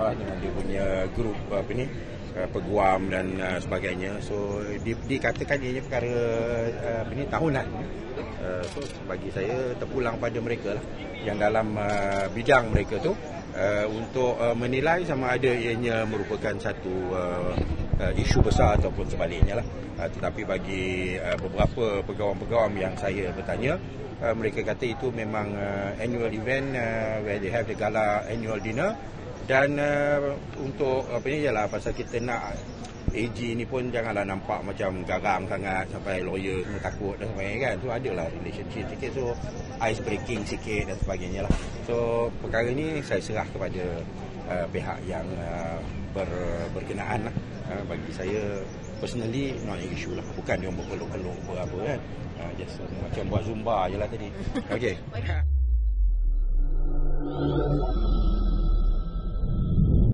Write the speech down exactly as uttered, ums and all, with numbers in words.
lah dengan dia punya grup apa ni, uh, peguam dan uh, sebagainya. So di, dikatakan ia perkara uh, apa ni tahunan. Uh, so bagi saya terpulang pada mereka lah yang dalam uh, bidang mereka tu uh, untuk uh, menilai sama ada ianya merupakan satu uh, uh, isu besar ataupun sebaliknya lah. Uh, tetapi bagi uh, beberapa pegawam-pegawam yang saya bertanya, uh, mereka kata itu memang uh, annual event uh, where they have the gala annual dinner. Dan uh, untuk apa ni ialah pasal kita nak A G ni pun janganlah nampak macam garang sangat sampai lawyer semua takut dan sebagainya kan. So adalah relationship sikit, so ice breaking sikit dan sebagainya lah. So perkara ni saya serah kepada uh, pihak yang uh, ber, berkenaan lah. Uh, bagi saya personally not an issue lah. Bukan dia berkeluk-keluk berapa kan. Uh, just uh, macam buat zumba je lah tadi. Okay.